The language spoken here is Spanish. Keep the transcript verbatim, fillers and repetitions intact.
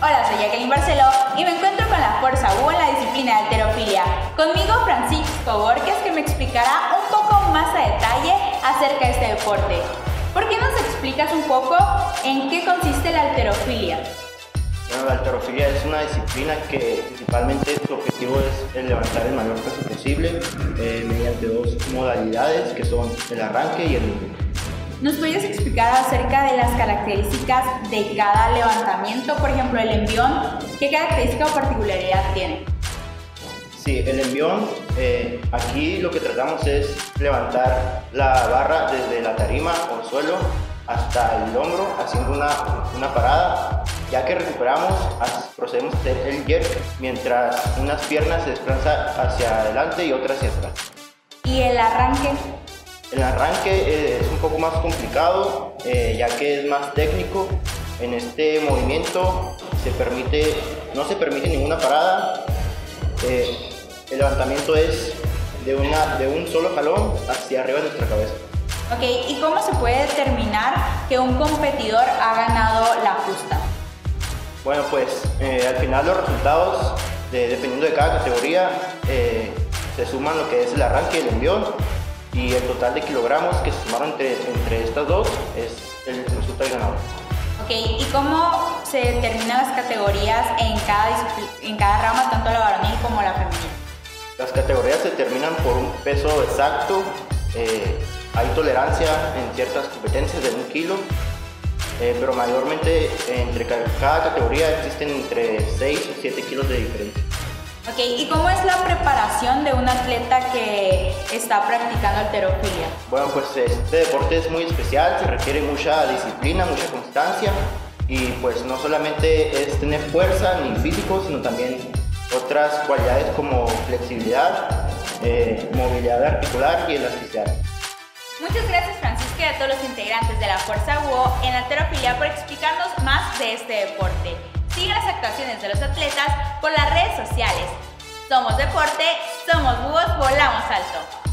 Hola, soy Jacqueline Barceló y me encuentro con la Fuerza U en la disciplina de halterofilia. Conmigo Francisco Borges, que me explicará un poco más a detalle acerca de este deporte. ¿Por qué nos explicas un poco en qué consiste la halterofilia? Bueno, la halterofilia es una disciplina que principalmente su objetivo es el levantar el mayor peso posible eh, mediante dos modalidades que son el arranque y el envión. ¿Nos puedes explicar acerca de las características de cada levantamiento? Por ejemplo, el envión, ¿qué característica o particularidad tiene? Sí, el envión, eh, aquí lo que tratamos es levantar la barra desde la tarima o el suelo hasta el hombro, haciendo una, una parada. Ya que recuperamos, procedemos a hacer el jerk mientras unas piernas se desplazan hacia adelante y otras hacia atrás. ¿Y el arranque? El arranque eh, es un poco más complicado, eh, ya que es más técnico. En este movimiento se permite, no se permite ninguna parada. Eh, el levantamiento es de, una, de un solo jalón hacia arriba de nuestra cabeza. Ok, ¿y cómo se puede determinar que un competidor ha ganado la justa? Bueno, pues eh, al final los resultados, de, dependiendo de cada categoría, eh, se suman lo que es el arranque y el envión, y el total de kilogramos que se sumaron entre, entre estas dos es el resultado ganador. Ok, ¿y cómo se determinan las categorías en cada, en cada rama, tanto la varonil como la femenina? Las categorías se determinan por un peso exacto. Eh, hay tolerancia en ciertas competencias de un kilo, eh, pero mayormente entre cada categoría existen entre seis o siete kilos de diferencia. Ok, ¿y cómo es la preparación de un atleta que está practicando halterofilia? Bueno, pues este deporte es muy especial, se requiere mucha disciplina, mucha constancia, y pues no solamente es tener fuerza ni físico, sino también otras cualidades como flexibilidad, eh, movilidad articular y elasticidad. Muchas gracias, Francisco, y a todos los integrantes de la Fuerza U O en halterofilia por explicarnos más de este deporte. Sigan las actuaciones de los atletas por las redes sociales. Somos deporte, somos búhos, volamos alto.